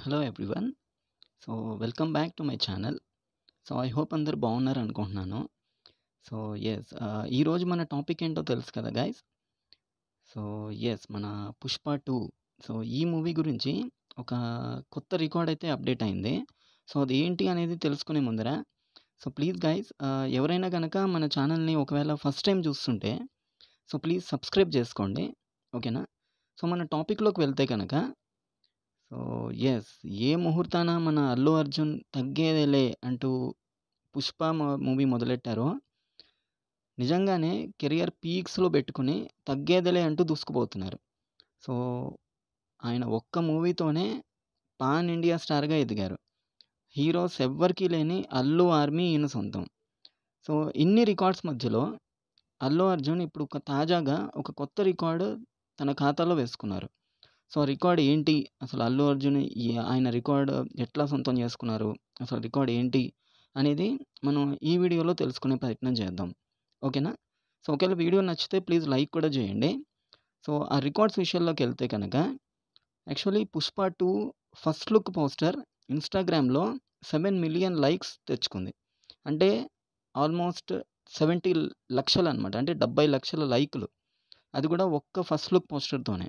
Hello everyone. So, welcome back to my channel. So, I hope అందరూ బాగున్నారు అనుకుంటున్నాను. So, ఈరోజు మన టాపిక్ ఏంటో తెలుసు కదా గైస్. సో, మన 'పుష్ప 2'. సో, ఈ మూవీ గురించి ఒక కొత్త రికార్డ్ అయితే అప్డేట్ అయింది. సో, అది ఏంటి అనేది తెలుసుకునే ముందర సో, ప్లీజ్ గైస్, ఎవరైనా గనక మన ఛానల్‌ని ఒకవేళ ఫస్ట్ టైం చూస్తుంటే సో, ప్లీజ్ సబ్స్క్రైబ్ చేసుకోండి. ఓకేనా? సో, మన టాపిక్‌లోకి వెళ్తే గనక సో, ఏ ముహూర్తాన మన 'అల్లు అర్జున్' తగ్గేదేలే అంటూ 'పుష్ప' మూవీ మొదలెట్టారో, నిజంగానే కెరియర్ పీక్స్‌లో పెట్టుకొని తగ్గేదేలే అంటూ దూసుకుపోతున్నారు. సో, ఆయన ఒక్క మూవీతోనే పాన్ ఇండియా స్టార్‌గా ఎదిగారు. హీరోస్ ఎవ్వరికీ లేని 'అల్లు ఆర్మీ' ఈయన సొంతం. సో, ఇన్ని రికార్డ్స్ మధ్యలో 'అల్లు అర్జున్' ఇప్పుడు తాజాగా ఒక కొత్త రికార్డ్ తన ఖాతాలో వేసుకున్నారు. సో, ఆ రికార్డ్ ఏంటి? అసలు 'అల్లు అర్జున్' ఆయన రికార్డ్ ఎట్లా సొంతం చేసుకున్నారు? అసలు రికార్డ్ ఏంటి? అనేది మనం ఈ వీడియోలో తెలుసుకునే ప్రయత్నం చేద్దాం. ఓకేనా? సో, ఒకవేళ వీడియో నచ్చితే ప్లీజ్ లైక్ కూడా చేయండి. సో, ఆ రికార్డ్స్ విషయంలోకెళ్తే కనుక actually 'Pushpa 2' first look poster ఇన్‌స్టాగ్రామ్‌లో 7,000,000 లైక్స్ తెచ్చుకుంది. అంటే ఆల్మోస్ట్ 70 లక్షలనమాట. అంటే 70 లక్షల లైకులు. అది కూడా ఒక్క ఫస్ట్ లుక్ పోస్టర్‌తోనే.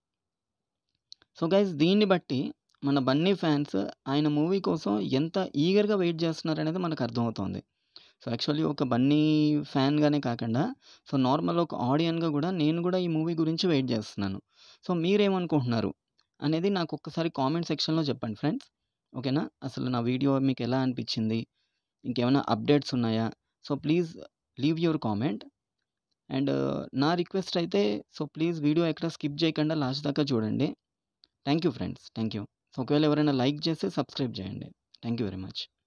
సో గైస్, దీన్ని బట్టి మన బన్నీ ఫ్యాన్స్ ఆయన మూవీ కోసం ఎంత ఈగర్‌గా వెయిట్ చేస్తున్నారనేది మనకు అర్థమవుతోంది. సో, యాక్చువల్లీ ఒక బన్నీ ఫ్యాన్‌గానే కాకుండా సో, నార్మల్ ఒక ఆడియన్‌గా కూడా నేను కూడా ఈ మూవీ గురించి వెయిట్ చేస్తున్నాను. సో, మీరేమనుకుంటున్నారు అనేది నాకు ఒక్కసారి కామెంట్ సెక్షన్‌లో చెప్పండి ఫ్రెండ్స్. ఓకేనా? అసలు నా వీడియో మీకు ఎలా అనిపించింది? ఇంకేమైనా అప్డేట్స్ ఉన్నాయా? So, please leave your comment. And నా రిక్వెస్ట్ అయితే సో, ప్లీజ్ వీడియో ఎక్కడ స్కిప్ చేయకుండా లాస్ట్ దాకా చూడండి. Thank you friends. Thank you. So, ఒకవేళ ఎవరైనా లైక్ చేస్తే సబ్స్క్రైబ్ చేయండి. Thank you very much.